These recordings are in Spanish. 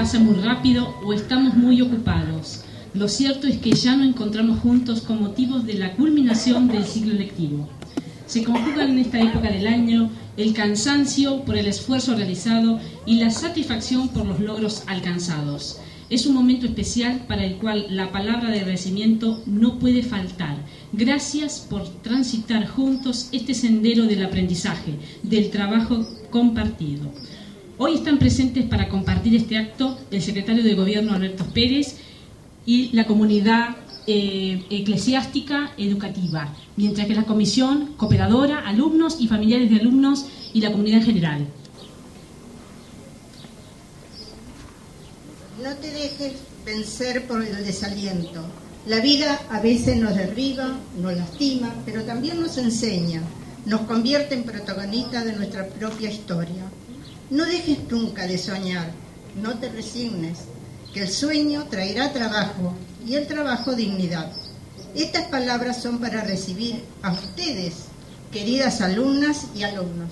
pasa muy rápido o estamos muy ocupados. Lo cierto es que ya nos encontramos juntos con motivos de la culminación del ciclo lectivo. Se conjugan en esta época del año el cansancio por el esfuerzo realizado y la satisfacción por los logros alcanzados. Es un momento especial para el cual la palabra de agradecimiento no puede faltar. Gracias por transitar juntos este sendero del aprendizaje, del trabajo compartido. Hoy están presentes para compartir este acto el secretario de Gobierno Alberto Pérez y la comunidad eclesiástica educativa, mientras que la comisión cooperadora, alumnos y familiares de alumnos y la comunidad en general. No te dejes vencer por el desaliento. La vida a veces nos derriba, nos lastima, pero también nos enseña, nos convierte en protagonistas de nuestra propia historia. No dejes nunca de soñar, no te resignes, que el sueño traerá trabajo y el trabajo dignidad. Estas palabras son para recibir a ustedes, queridas alumnas y alumnos.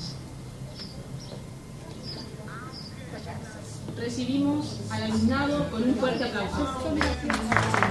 Recibimos al alumnado con un fuerte aplauso.